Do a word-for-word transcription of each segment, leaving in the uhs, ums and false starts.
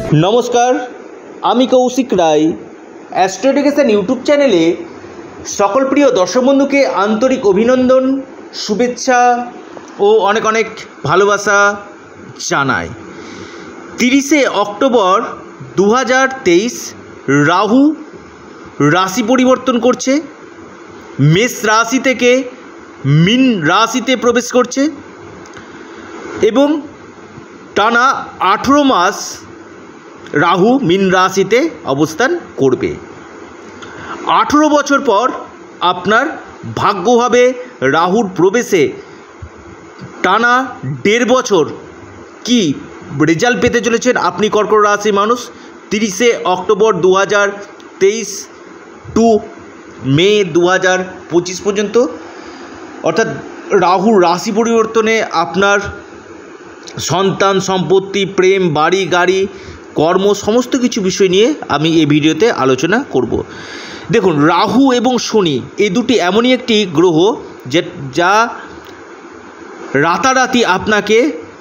নমস্কার, আমি Koushik Roy. Astro education YouTube চ্যানেলে সকল প্রিয় দর্শক বন্ধুকে আন্তরিক অভিনন্দন, শুভেচ্ছা ও অনেক অনেক ভালোবাসা জানাই। তিরিশে অক্টোবর দু হাজার তেইশ রাহু রাশি পরিবর্তন করছে, মেষ রাশি থেকে মীন রাশিতে প্রবেশ করছে এবং টানা আঠেরো মাস রাহু মীন রাশিতে অবস্থান করবে। আঠেরো বছর পর আপনার ভাগ্যভাবে রাহুর প্রবেশে টানা দেড় বছর কি রেজাল্ট পেতে চলেছেন আপনি কর্কট রাশির মানুষ। তিরিশে অক্টোবর দু হাজার তেইশ টু মে দু হাজার পঁচিশ পর্যন্ত, অর্থাৎ রাহুর রাশি পরিবর্তনে আপনার সন্তান, সম্পত্তি, প্রেম, বাড়ি, গাড়ি, কর্ম সমস্ত কিছু বিষয় নিয়ে আমি এই ভিডিওতে আলোচনা করব। দেখুন, রাহু এবং শনি এই দুটি এমনই একটি গ্রহ যে যা রাতারাতি আপনাকে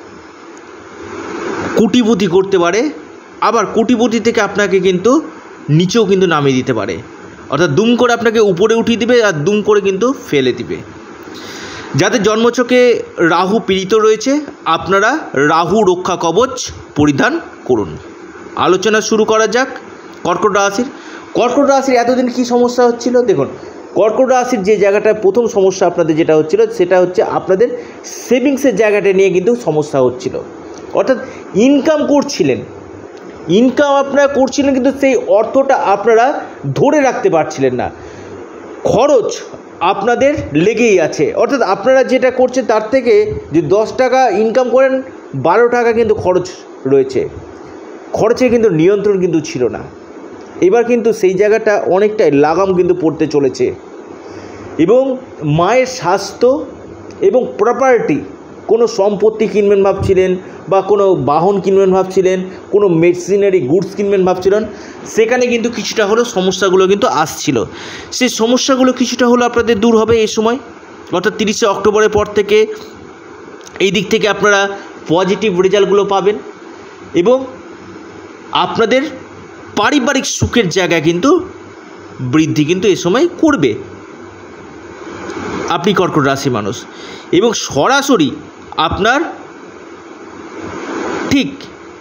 কোটিপতি করতে পারে, আবার কোটিপতি থেকে আপনাকে কিন্তু নিচেও কিন্তু নামিয়ে দিতে পারে। অর্থাৎ দুম করে আপনাকে উপরে উঠিয়ে দিবে আর দুম করে কিন্তু ফেলে দিবে। যাদের জন্মছকে রাহু পীড়িত রয়েছে আপনারা রাহু রক্ষা কবচ পরিধান করুন। আলোচনা শুরু করা যাক কর্কট রাশির। কর্কট রাশির এতদিন কী সমস্যা হচ্ছিল? দেখুন, কর্কট রাশির যে জায়গাটায় প্রথম সমস্যা আপনাদের যেটা হচ্ছিল সেটা হচ্ছে আপনাদের সেভিংসের জায়গাটা নিয়ে কিন্তু সমস্যা হচ্ছিল। অর্থাৎ ইনকাম করছিলেন ইনকাম আপনারা করছিলেন কিন্তু সেই অর্থটা আপনারা ধরে রাখতে পারছিলেন না, খরচ আপনাদের লেগেই আছে। অর্থাৎ আপনারা যেটা করছেন তার থেকে যে দশ টাকা ইনকাম করেন, বারো টাকা কিন্তু খরচ রয়েছে, খরচে কিন্তু নিয়ন্ত্রণ কিন্তু ছিল না। এবার কিন্তু সেই জায়গাটা অনেকটাই লাগাম কিন্তু পড়তে চলেছে এবং মায়ের স্বাস্থ্য এবং প্রপার্টি, কোনো সম্পত্তি কিনবেন ভাবছিলেন বা কোনো বাহন কিনবেন ভাবছিলেন, কোনো মেশিনারি গুডস কিনবেন ভাবছিলেন, সেখানে কিন্তু কিছুটা হলেও সমস্যাগুলো কিন্তু আসছিল। সেই সমস্যাগুলো কিছুটা হলেও আপনাদের দূর হবে এই সময়, অর্থাৎ তিরিশে অক্টোবরের পর থেকে এই দিক থেকে আপনারা পজিটিভ রেজাল্টগুলো পাবেন এবং আপনাদের পারিবারিক সুখের জায়গা কিন্তু বৃদ্ধি কিন্তু এ সময় করবে আপনি কর্কট রাশি মানুষ। এবং সরাসরি আপনার ঠিক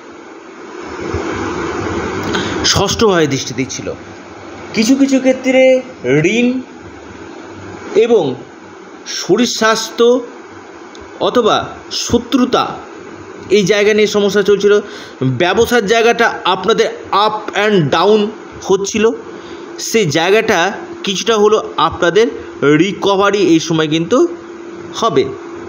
ষষ্ঠভাবে দৃষ্টি দিচ্ছিল। কিছু কিছু ক্ষেত্রে ঋণ এবং শরীর স্বাস্থ্য অথবা শত্রুতা এই জায়গা নিয়ে সমস্যা চলছিল। ব্যবসার জায়গাটা আপনাদের আপ অ্যান্ড ডাউন হচ্ছিল, সেই জায়গাটা কিছুটা হলো আপনাদের রিকভারি এই সময় কিন্তু হবে।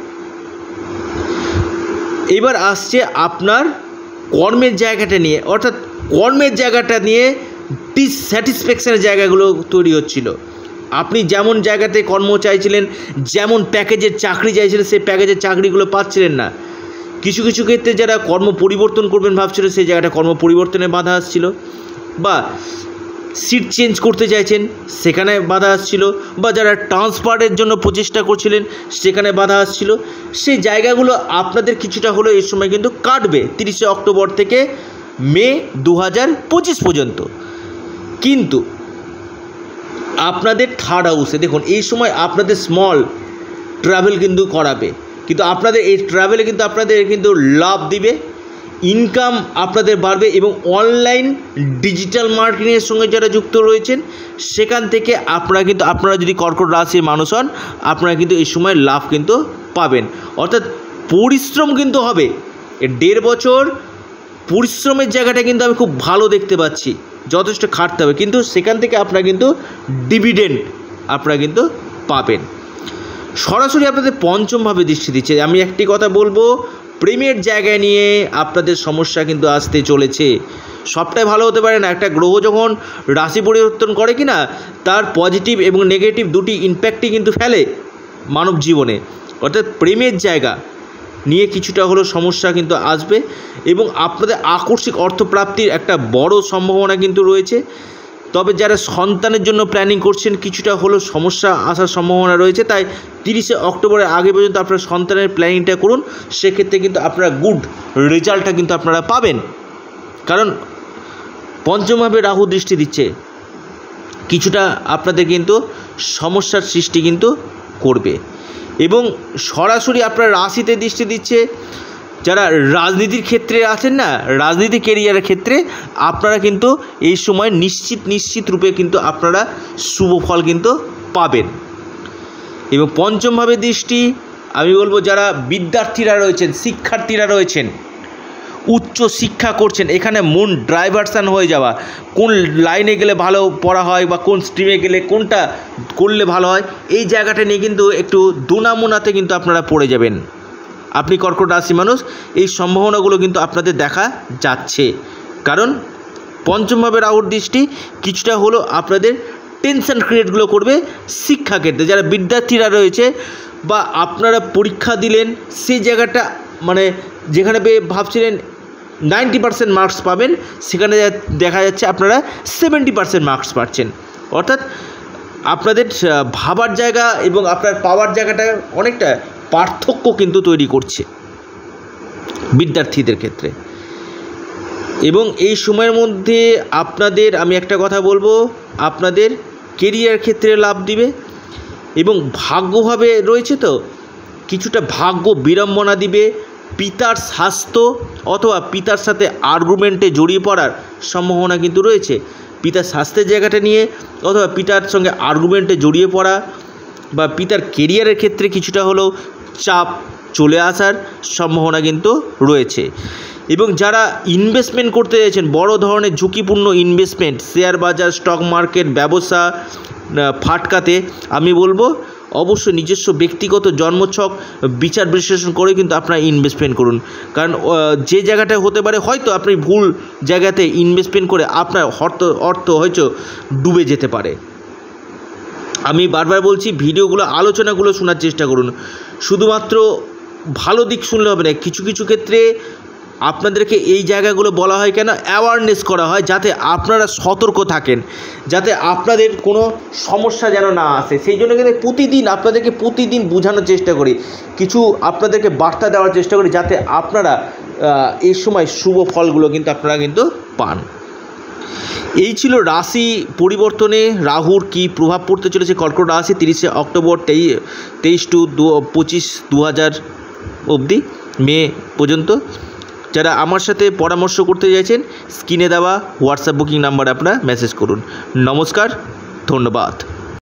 এবার আসছে আপনার কর্মের জায়গাটা নিয়ে, অর্থাৎ কর্মের জায়গাটা নিয়ে ডিসস্যাটিসফ্যাকশনের জায়গাগুলো তৈরি হচ্ছিল। আপনি যেমন জায়গাতে কর্ম চাইছিলেন, যেমন প্যাকেজের চাকরি চাইছিলেন, সেই প্যাকেজের চাকরিগুলো পাচ্ছিলেন না। কিছু কিছু ক্ষেত্রে যারা কর্ম পরিবর্তন করবেন ভাবছিল সেই জায়গাটা কর্ম পরিবর্তনে বাধা আসছিল, বা সিট চেঞ্জ করতে চাইছেন সেখানে বাধা আসছিল, বা যারা ট্রান্সফারের জন্য প্রচেষ্টা করছিলেন সেখানে বাধা আসছিল। সেই জায়গাগুলো আপনাদের কিছুটা হলেও এই সময় কিন্তু কাটবে তিরিশে অক্টোবর থেকে মে দু হাজার পঁচিশ পর্যন্ত। কিন্তু আপনাদের থার্ড হাউসে দেখুন, এই সময় আপনাদের স্মল ট্রাভেল কিন্তু করাবে, কিন্তু আপনাদের এই ট্রাভেলে কিন্তু আপনাদের কিন্তু লাভ দিবে, ইনকাম আপনাদের বাড়বে এবং অনলাইন ডিজিটাল মার্কেটিংয়ের সঙ্গে যারা যুক্ত রয়েছেন সেখান থেকে আপনারা কিন্তু আপনারা যদি কর্কট রাশির মানুষ হন আপনারা কিন্তু এই সময় লাভ কিন্তু পাবেন। অর্থাৎ পরিশ্রম কিন্তু হবে, দেড় বছর পরিশ্রমের জায়গাটা কিন্তু আমি খুব ভালো দেখতে পাচ্ছি, যথেষ্ট খাটতে হবে, কিন্তু সেখান থেকে আপনারা কিন্তু ডিভিডেন্ড আপনারা কিন্তু পাবেন। সরাসরি আপনাদের পঞ্চমভাবে দৃষ্টি দিচ্ছে। আমি একটি কথা বলবো, প্রেমের জায়গায় নিয়ে আপনাদের সমস্যা কিন্তু আসতে চলেছে। সবটাই ভালো হতে পারে না, একটা গ্রহ যখন রাশি পরিবর্তন করে কি না, তার পজিটিভ এবং নেগেটিভ দুটি ইম্প্যাক্টই কিন্তু ফেলে মানব জীবনে। অর্থাৎ প্রেমের জায়গা নিয়ে কিছুটা হলেও সমস্যা কিন্তু আসবে এবং আপনাদের আকস্মিক অর্থপ্রাপ্তির একটা বড় সম্ভাবনা কিন্তু রয়েছে। তবে যারা সন্তানের জন্য প্ল্যানিং করছেন কিছুটা হলেও সমস্যা আসার সম্ভাবনা রয়েছে, তাই তিরিশে অক্টোবরের আগে পর্যন্ত আপনারা সন্তানের প্ল্যানিংটা করুন, সেক্ষেত্রে কিন্তু আপনারা গুড রেজাল্টটা কিন্তু আপনারা পাবেন। কারণ পঞ্চমভাবে রাহু দৃষ্টি দিচ্ছে, কিছুটা আপনাদের কিন্তু সমস্যার সৃষ্টি কিন্তু করবে। এবং সরাসরি আপনার রাশিতে দৃষ্টি দিচ্ছে, যারা রাজনীতির ক্ষেত্রে আছেন না, রাজনীতি কেরিয়ারের ক্ষেত্রে আপনারা কিন্তু এই সময় নিশ্চিত নিশ্চিত রূপে কিন্তু আপনারা শুভ ফল কিন্তু পাবেন। এবং পঞ্চমভাবে দৃষ্টি আমি বলবো যারা বিদ্যার্থীরা রয়েছেন, শিক্ষার্থীরা রয়েছেন, উচ্চ শিক্ষা করছেন, এখানে মন ডাইভারশন হয়ে যাওয়া, কোন লাইনে গেলে ভালো পড়া হয় বা কোন স্ট্রিমে গেলে কোনটা করলে ভালো হয়, এই জায়গাটা নিয়ে কিন্তু একটু দোনামোনাতে কিন্তু আপনারা পড়ে যাবেন। আপনি কর্কট রাশি মানুষ, এই সম্ভাবনাগুলো কিন্তু আপনাদের দেখা যাচ্ছে। কারণ পঞ্চমভাবে রাহুর দৃষ্টি কিছুটা হলো আপনাদের টেনশন ক্রিয়েটগুলো করবে শিক্ষাক্ষেত্রে। যারা বিদ্যার্থীরা রয়েছে বা আপনারা পরীক্ষা দিলেন, সেই জায়গাটা মানে যেখানে ভাবছিলেন নাইনটি পার্সেন্ট মার্কস পাবেন, সেখানে দেখা যাচ্ছে আপনারা সেভেন্টি পার্সেন্ট মার্কস পাচ্ছেন। অর্থাৎ আপনাদের ভাবার জায়গা এবং আপনার পাওয়ার জায়গাটা অনেকটা পার্থক্য কিন্তু তৈরি করছে বিদ্যার্থীদের ক্ষেত্রে। এবং এই সময়ের মধ্যে আপনাদের আমি একটা কথা বলবো, আপনাদের কেরিয়ার ক্ষেত্রে লাভ দিবে এবং ভাগ্যভাবে রয়েছে তো কিছুটা ভাগ্য বিড়ম্বনা দিবে। পিতার স্বাস্থ্য অথবা পিতার সাথে আর্গুমেন্টে জড়িয়ে পড়ার সম্ভাবনা কিন্তু রয়েছে। পিতার স্বাস্থ্যের জায়গাটা নিয়ে অথবা পিতার সঙ্গে আর্গুমেন্টে জড়িয়ে পড়া বা পিতার কেরিয়ারের ক্ষেত্রে কিছুটা হলেও চাপ চলে আসার সম্ভাবনা কিন্তু রয়েছে। এবং যারা ইনভেস্টমেন্ট করতে চাইছেন, বড় ধরনের ঝুঁকিপূর্ণ ইনভেস্টমেন্ট, শেয়ার বাজার, স্টক মার্কেট, ব্যবসা ফাটকাতে আমি বলবো অবশ্যই নিজস্ব ব্যক্তিগত জন্মছক বিচার বিশ্লেষণ করে কিন্তু আপনারা ইনভেস্টমেন্ট করুন। কারণ যে জায়গাটা হতে পারে হয়তো আপনি ভুল জায়গাতে ইনভেস্টমেন্ট করে আপনার অর্থ অর্থ হয়তো ডুবে যেতে পারে। আমি বারবার বলছি, ভিডিওগুলো আলোচনাগুলো শোনার চেষ্টা করুন। শুধুমাত্র ভালো দিক শুনলে হবে না, কিছু কিছু ক্ষেত্রে আপনাদেরকে এই জায়গাগুলো বলা হয় কেন, অ্যাওয়ারনেস করা হয় যাতে আপনারা সতর্ক থাকেন, যাতে আপনাদের কোনো সমস্যা যেন না আসে। সেই জন্য কিন্তু প্রতিদিন আপনাদেরকে প্রতিদিন বোঝানোর চেষ্টা করি, কিছু আপনাদেরকে বার্তা দেওয়ার চেষ্টা করি যাতে আপনারা এই সময় শুভ ফলগুলো কিন্তু আপনারা কিন্তু পান। এই ছিল রাশি পরিবর্তনে রাহুর কি প্রভাব পড়তে চলেছে কর্কট রাশি তিরিশে অক্টোবর তেই তেইশ টু দু পঁচিশ দু হাজার অবধি মে পর্যন্ত। যারা আমার সাথে পরামর্শ করতে চাইছেন, স্ক্রিনে দেওয়া হোয়াটসঅ্যাপ বুকিং নাম্বারে আপনারা মেসেজ করুন। নমস্কার, ধন্যবাদ।